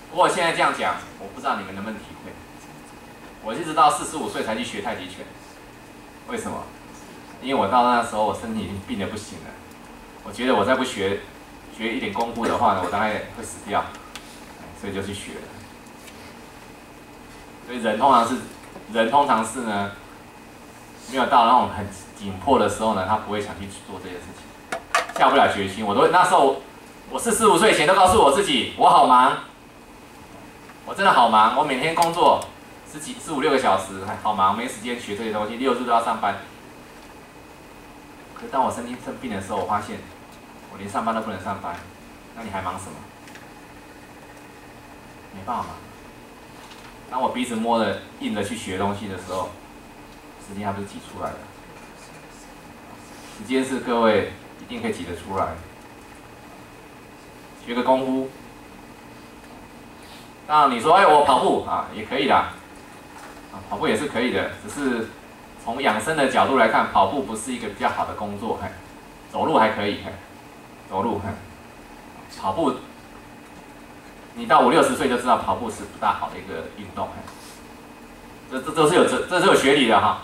不过现在这样讲，我不知道你们能不能体会。我一直到45岁才去学太极拳，为什么？因为我到那时候我身体已经病得不行了，我觉得我再不学一点功夫的话呢，我大概会死掉，所以就去学了。所以人通常是呢，没有到那种很紧迫的时候呢，他不会想去做这件事情，下不了决心。那时候我45岁前都告诉我自己，我好忙，我真的好忙，我每天工作15、16个小时，好忙，没时间学这些东西，6日都要上班。可是当我生病的时候，我发现我连上班都不能上班，那你还忙什么？没办法忙。当我鼻子摸了硬的去学东西的时候，时间还不是挤出来的。时间是各位一定可以挤得出来。学个功夫，当然你说，我跑步啊也可以啦，跑步也是可以的，只是从养生的角度来看，跑步不是一个比较好的工作，走路还可以，走路，跑步，你到50、60岁就知道跑步是不大好的一个运动，这是有学理的哈，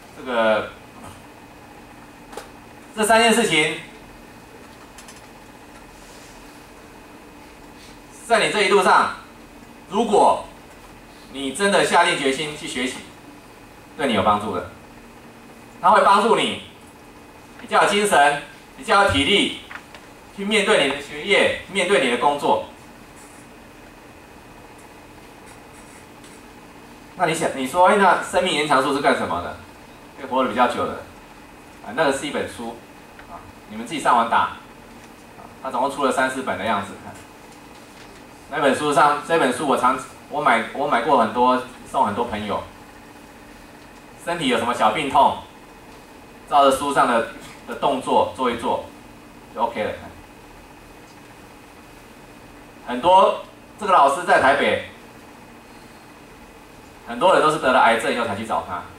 这3件事情，在你这一路上，如果你真的下定决心去学习，对你有帮助的，它会帮助你比较有精神，比较有体力，去面对你的学业，面对你的工作。那你说，那生命延长术是干什么的？可以活得比较久的，那个是一本书，你们自己上网打，它总共出了3、4本的样子。这本书我买过很多，送很多朋友。身体有什么小病痛，照着书上的动作做一做，就 OK 了。很多这个老师在台北，很多人都是得了癌症以后才去找他。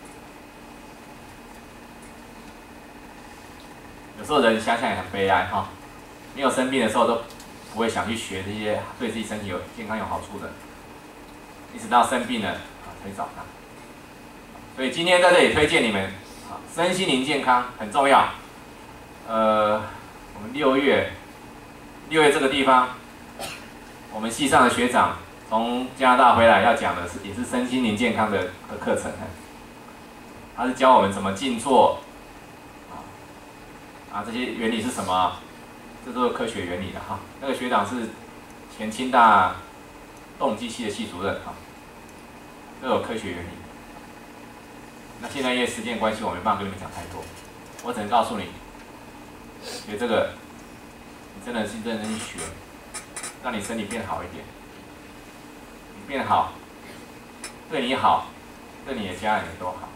有时候人想想也很悲哀哈，没有生病的时候都不会想去学这些对自己身体健康有好处的，一直到生病了才去找他。所以今天在这里推荐你们，身心灵健康很重要。我们6月这个地方，我们系上的学长从加拿大回来要讲的也是身心灵健康的课程，他是教我们怎么静坐，这些原理是什么？这都是科学原理的哈。那个学长是前清大动机系的系主任哈，都有科学原理。那现在因为时间关系，我没办法跟你们讲太多，我只能告诉你，学这个，你真的是认真去学，让你身体变好一点。你变好，对你好，对你的家人也都好。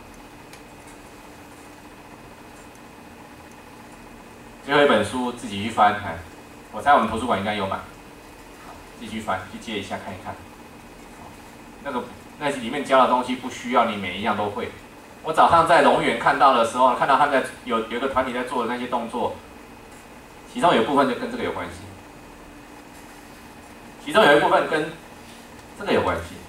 最后一本书自己去翻，我猜我们图书馆应该有买，自己去翻，去借一下看一看。那里面教的东西不需要你每一样都会。我早上在龙园看到的时候，看到他们有一个团体在做的那些动作，其中有一部分就跟这个有关系，其中有一部分跟这个有关系。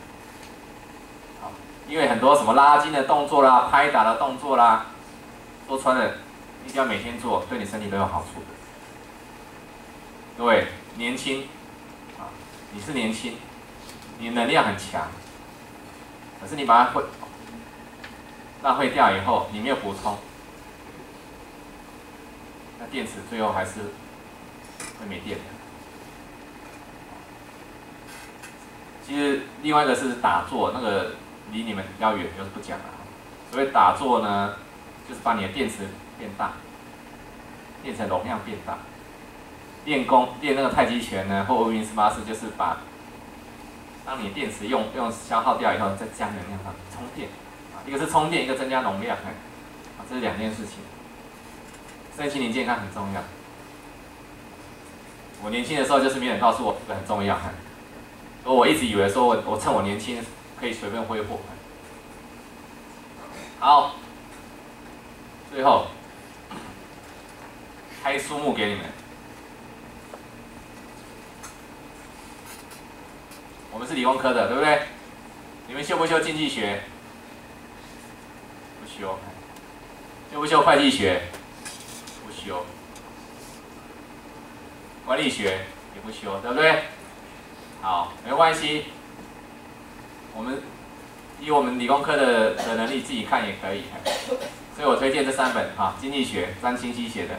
因为很多什么拉筋的动作啦、拍打的动作啦，说穿了，你只要每天做，对你身体都有好处的。各位年轻，你是年轻，你能量很强，可是你把它浪费掉以后，你没有补充，那电池最后还是会没电的。其实另外一个是打坐，那个离你们比较远，就是不讲了。所谓打坐呢，就是把你的电池变大，电池容量变大。练那个太极拳呢，或无名18式，就是当你电池用消耗掉以后，再加能量上充电。一个是充电，一个增加容量，这是2件事情。身心灵健康很重要。我年轻的时候就是没人告诉我这个很重要，所以我一直以为说我趁我年轻可以随便挥霍。好，最后开书目给你们。 我们是理工科的，对不对？你们修不修经济学？不修。修不修会计学？不修。管理学也不修，对不对？好，没关系。以我们理工科的能力自己看也可以。所以我推荐这3本哈，经济学，张清熙写的，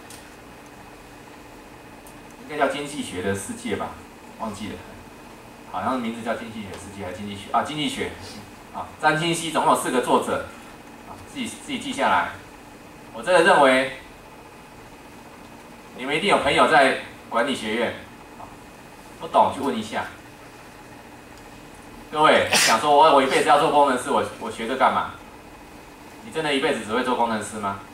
应该叫《经济学的世界》吧，忘记了，好像名字叫《经济学世界》还是经济学啊？经济学啊，张清熙总共有4个作者，啊，自己记下来。我真的认为，你们一定有朋友在管理学院，不懂去问一下。各位想说我一辈子要做工程师，我学这干嘛？你真的一辈子只会做工程师吗？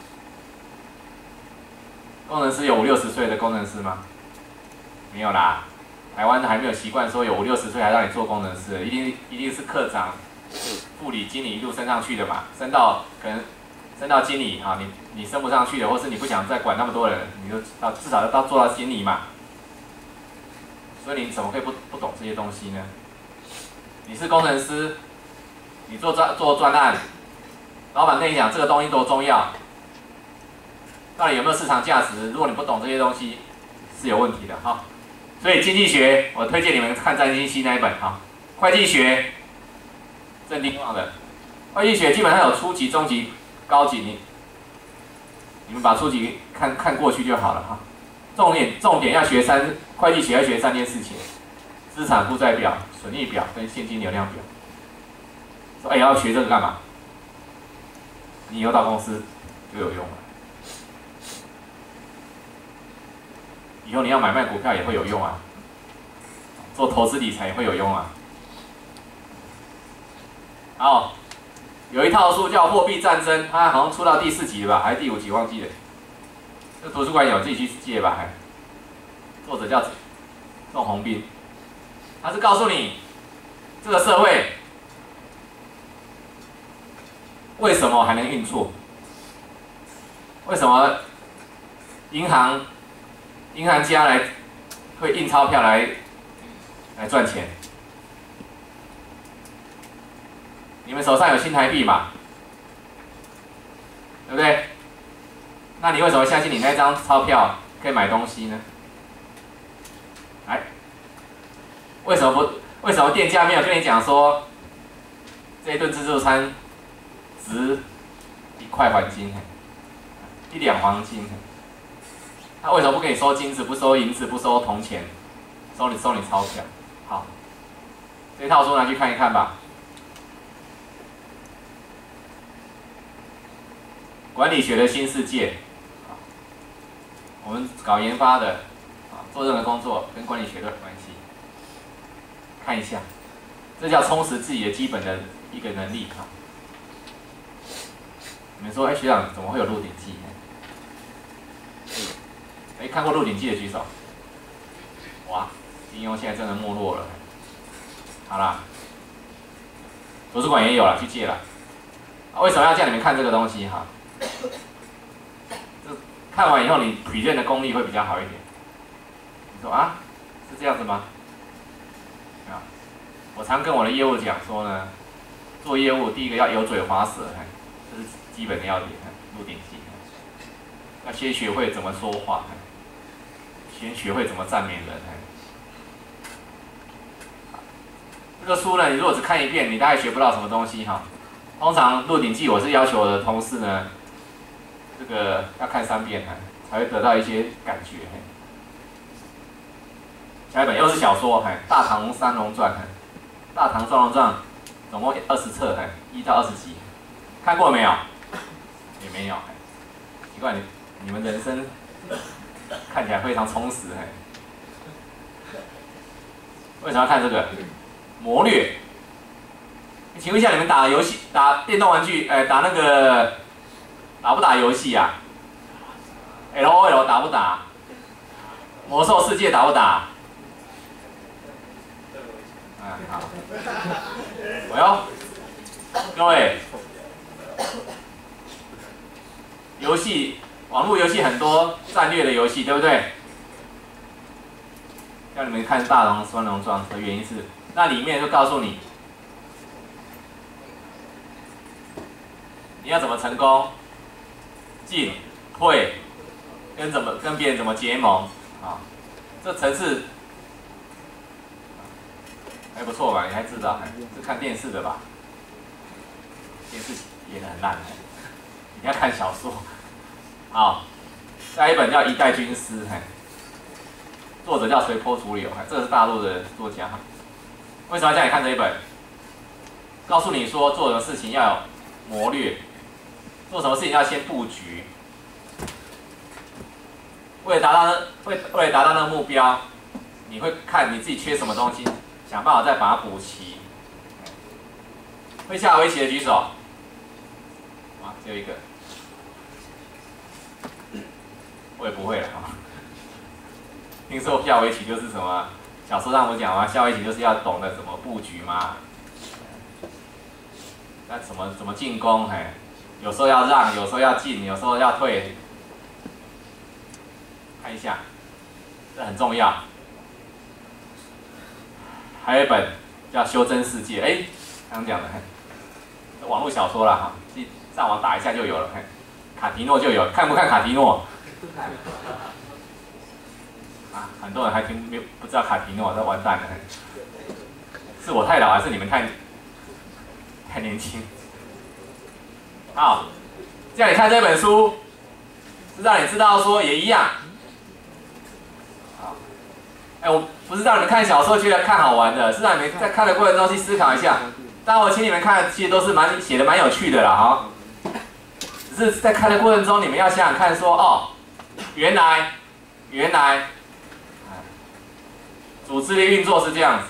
工程师有50、60岁的工程师吗？没有啦，台湾还没有习惯说有50、60岁还让你做工程师，一定是科长、副理、经理一路升上去的嘛，可能升到经理啊，你升不上去的，或是你不想再管那么多人，你就至少要做到经理嘛。所以你怎么可以不懂这些东西呢？你是工程师，你做专案。老板跟你讲这个东西多重要，到底有没有市场价值？如果你不懂这些东西，是有问题的哈。所以经济学，我推荐你们看张清熙那一本哈。会计学，郑丁旺的。会计学基本上有初级、中级、高级，你们把初级看过去就好了哈。重点要学会计学要学3件事情：资产负债表、损益表跟现金流量表。说哎，要学这个干嘛？你以后到公司就有用了，以后你要买卖股票也会有用啊，做投资理财也会有用啊。好，有一套书叫《货币战争》，它好像出到第4集了吧，还是第5集忘记了。这图书馆有，自己去借吧。作者叫仲宏斌，他是告诉你这个社会为什么还能运作？为什么银行家会印钞票来赚钱？你们手上有新台币嘛？对不对？那你为什么相信你那张钞票可以买东西呢？为什么店家没有跟你讲说这一顿自助餐值1块黄金，1两黄金？他为什么不给你收金子，不收银子，不收铜钱，收你钞票？好，这套书拿去看一看吧。管理学的新世界，我们搞研发的，做任何工作跟管理学都有关系。看一下，这叫充实自己的基本的一个能力哈。你们说，哎，学长怎么会有《鹿鼎记》？哎，看过《鹿鼎记》的举手。哇，金庸现在真的没落了。好啦，图书馆也有了，去借了。为什么要叫你们看这个东西哈？看完以后，你present的功力会比较好一点。你说啊，是这样子吗？啊，我常跟我的业务讲说呢，做业务第一个要油嘴滑舌，这是基本的要点。鹿鼎记，要先学会怎么说话，先学会怎么赞美人。这个书呢，你如果只看一遍，你大概学不到什么东西哈。通常《鹿鼎记》我是要求我的同事呢，这个要看3遍才会得到一些感觉。下一本又是小说，《大唐三龙传》，《大唐双龙传》总共20册，1到20集，看过没有？也没有。奇怪，你们人生看起来非常充实。为什么要看这个？谋略。请问一下，你们打游戏、打电动玩具，打那个打不打游戏啊 ？LOL 打不打？魔兽世界打不打？好。哎呦，各位，游戏，网络游戏很多战略的游戏，对不对？叫你们看《大唐双龙传》的原因是， 那里面就告诉你，你要怎么成功，进、退，跟别人怎么结盟啊？这层次还不错吧？你还知道，是看电视的吧？电视演得很烂，你要看小说。好，下一本叫《一代军师》，作者叫随波逐流，这个是大陆的作家。为什么要叫你看这一本？告诉你说，做什么事情要有谋略，做什么事情要先布局。为了达到那个目标，你会看你自己缺什么东西，想办法再把它补齐。会下围棋的举手。啊，只有一个。我也不会了啊。听说下围棋就是什么？小说上我讲嘛，下围棋就是要懂得怎么布局嘛。那怎么进攻？有时候要让，有时候要进，有时候要退。看一下，这很重要。还有一本叫《修真世界》，刚讲的，网络小说啦哈，上网打一下就有了。卡提诺就有，看不看卡提诺？啊，很多人还不知道卡提诺，这完蛋了。是我太老，还是你们太年轻？好，这样你看这本书，是让你知道说也一样。好，我不是让你们看小说觉得看好玩的，是让你们在看的过程中去思考一下。当然我请你们看，其实都是写的蛮有趣的啦，哈。只是在看的过程中，你们要想想看说，哦，原来，组织的运作是这样子。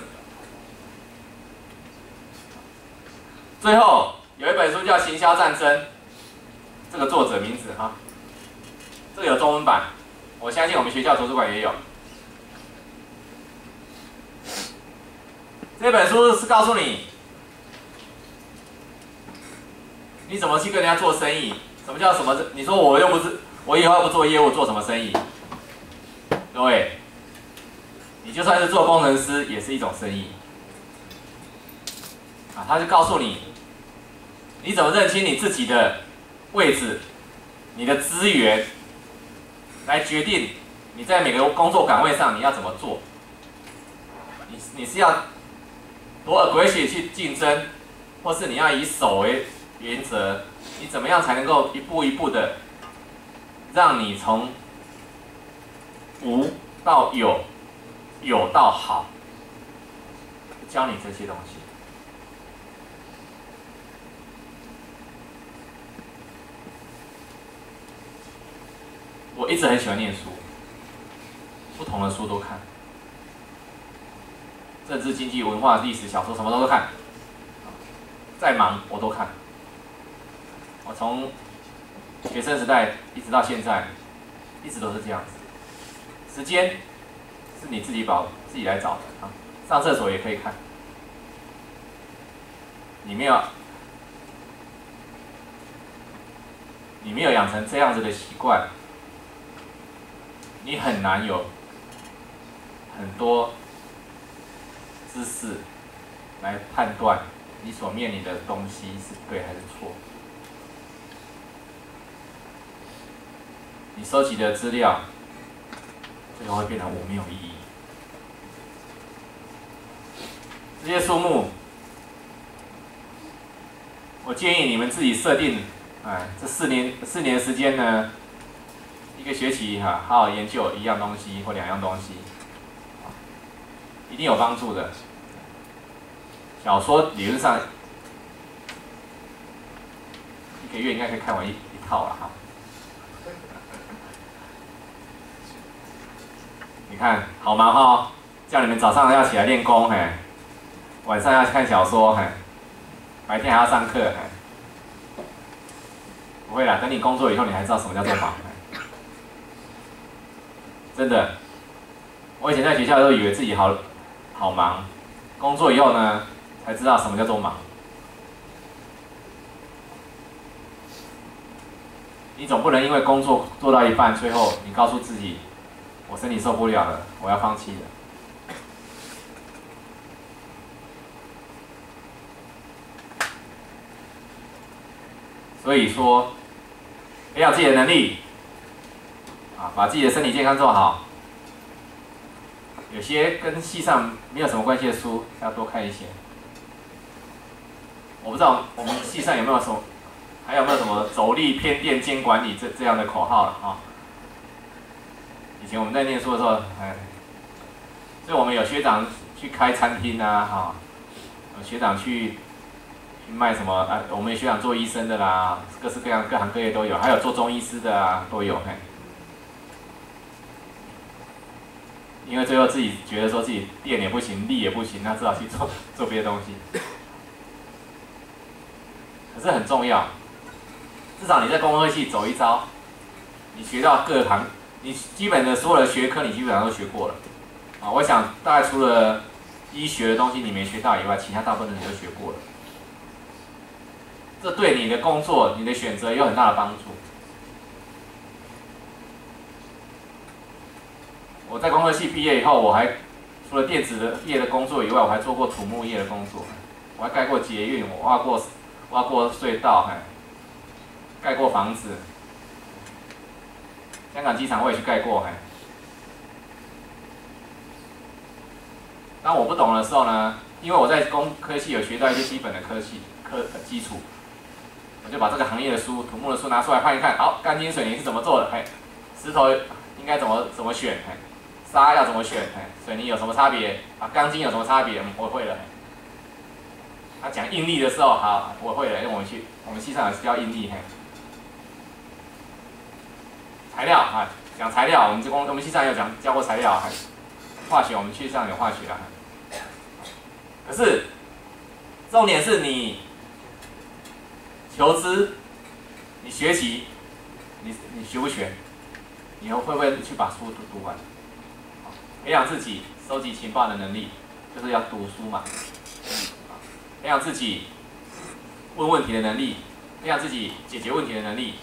最后有一本书叫《行销战争》，这个作者名字哈，这个有中文版，我相信我们学校图书馆也有。这本书是告诉你，你怎么去跟人家做生意？什么叫什么？你说我以后又不做业务，做什么生意？各位，你就算是做工程师，也是一种生意。啊，他就告诉你，你怎么认清你自己的位置，你的资源，来决定你在每个工作岗位上你要怎么做。你是要多 aggressive 去竞争，或是你要以守为原则？你怎么样才能够一步一步的让你从无到有，有到好？教你这些东西。我一直很喜欢念书，不同的书都看，政治、经济、文化、历史、小说，什么都看。再忙我都看。我从学生时代一直到现在，一直都是这样子。时间是你自己来找的啊，上厕所也可以看。你没有养成这样子的习惯，你很难有很多知识来判断你所面临的东西是对还是错。你收集的资料，最后会变成没有意义。这些书目，我建议你们自己设定，这4年的时间呢，一个学期好好研究1样东西或2样东西，一定有帮助的。小说理论上1个月应该可以看完一套了哈。你看好忙哈，叫你们早上要起来练功，晚上要看小说，白天还要上课，不会啦，等你工作以后，你还知道什么叫做忙。真的，我以前在学校都以为自己好忙，工作以后呢，才知道什么叫做忙。你总不能因为工作做到一半，最后你告诉自己，我身体受不了了，我要放弃了。 所以说，培养自己的能力，把自己的身体健康做好。有些跟系上没有什么关系的书，要多看一些。我不知道我们系上有没有什么，还有没有什么走力偏电兼管理这样的口号了啊？以前我们在念书的时候，所以我们有学长去开餐厅啊，有学长去卖什么我们有学长做医生的啦，各式各样各行各业都有，还有做中医师的啊都有因为最后自己觉得说自己电也不行，力也不行，那只好去做别的东西。可是很重要，至少你在工科系走一遭，你学到各行，你基本的所有的学科你基本上都学过了。我想大概除了医学的东西你没学到以外，其他大部分你都学过了。这对你的工作、你的选择有很大的帮助。我在工科系毕业以后，我还除了电子业的工作以外，我还做过土木业的工作，我还盖过捷运，我挖过隧道，盖过房子。香港机场我也去盖过，当我不懂的时候呢，因为我在工科系有学到一些基本的基础，我就把这个行业的书、土木的书拿出来看一看。好，钢筋水泥是怎么做的？石头应该怎么选？沙要怎么选？水泥有什么差别？钢筋有什么差别？我会了。他讲应力的时候，好，我会了，因为我们系上有教应力。材料讲材料，我们系上有教过材料。化学我们系上有化学啊。可是重点是你求知，你学习，你学不学？你会不会去把书读完？培养自己收集情报的能力，就是要读书嘛。培养自己问问题的能力，培养自己解决问题的能力。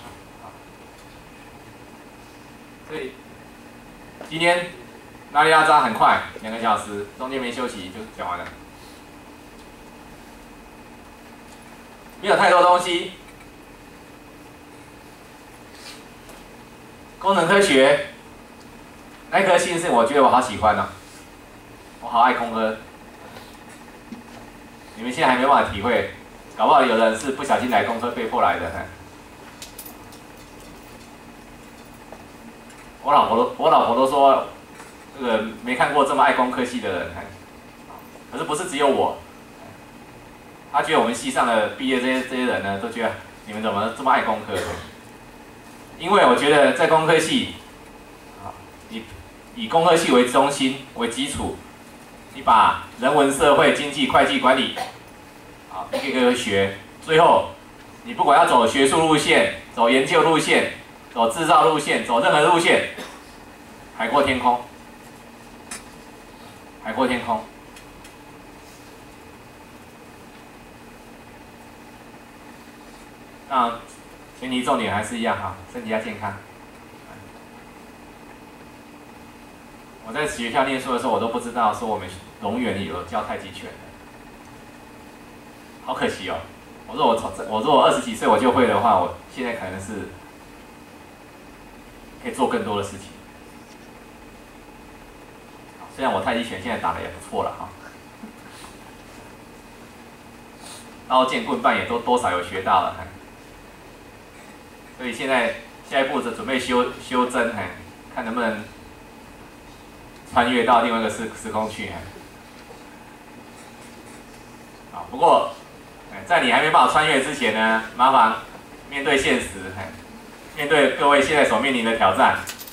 所以今天拉里拉扎很快，2个小时，中间没休息就讲完了，没有太多东西。工程科学那颗心是我觉得我好喜欢我好爱工科。你们现在还没办法体会，搞不好有人是不小心来工科被迫来的。我老婆都说，这个没看过这么爱工科系的人。可是不是只有我，她觉得我们系上的毕业这些人呢，都觉得你们怎么这么爱工科？因为我觉得在工科系，你以工科系为中心为基础，你把人文、社会、经济、会计、管理，一个学，最后你不管要走学术路线、走研究路线、走制造路线、走任何路线，海阔天空，海阔天空。那前提重点还是一样身体要健康。我在学校念书的时候，我都不知道说我们龙园里有教太极拳的，好可惜哦。我说我20几岁我就会的话，我现在可能是可以做更多的事情。虽然我太极拳现在打得也不错了刀剑棍棒也都多少有学到了。所以现在下一步准备修真，看能不能穿越到另外一个时空去。不过在你还没办法穿越之前呢，麻烦面对现实，面对各位现在所面临的挑战。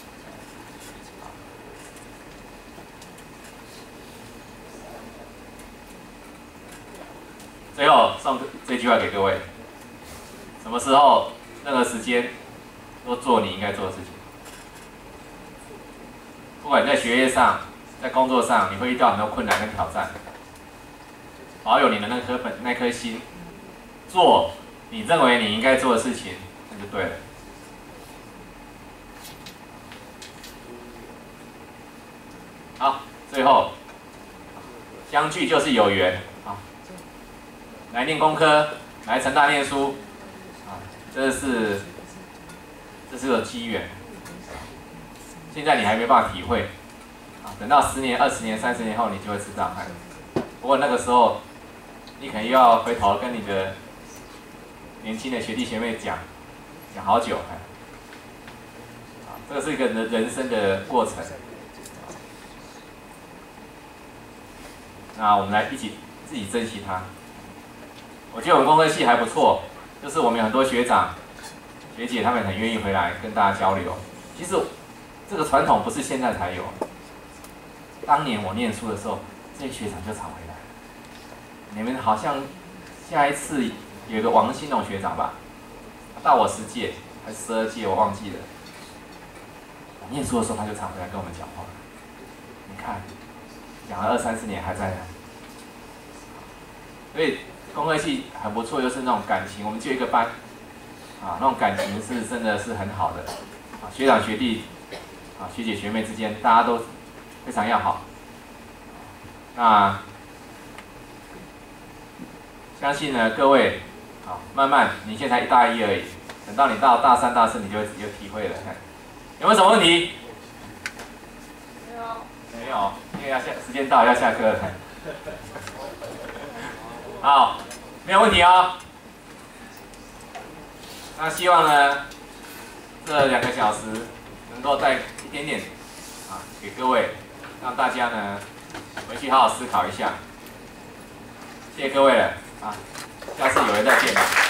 最后送这句话给各位：什么时候、任何时间都做你应该做的事情。不管你在学业上、在工作上，你会遇到很多困难跟挑战，保有你的那颗心，做你认为你应该做的事情，那就对了。好，最后相聚就是有缘来念工科，来成大念书这是个机缘。现在你还没办法体会，啊，等到10年、20年、30年后，你就会知道。不过那个时候，你可能又要回头跟你的年轻的学弟学妹讲好久，这个是一个人生的过程。那我们来一起自己珍惜它。我觉得我们工科系还不错，就是我们有很多学长、学姐，他们很愿意回来跟大家交流。其实这个传统不是现在才有，当年我念书的时候，这些学长就常回来。你们好像下一次有一个王新龙学长吧，大我10届还是12届，我忘记了。我念书的时候他就常回来跟我们讲话。你看，讲了20、30年还在呢。所以工科系很不错，就是那种感情，我们就一个班，啊，那种感情是真的是很好的，啊，学长学弟，啊，学姐学妹之间大家都非常要好。那相信呢，各位，啊，慢慢，你现在才大一而已，等到你到大3、大4，你就有体会了。有没有什么问题？没有，因为时间到要下课了。好，没有问题哦。那希望呢，这2个小时能够带一点点啊给各位，让大家呢回去好好思考一下。谢谢各位了啊，下次有缘再见吧。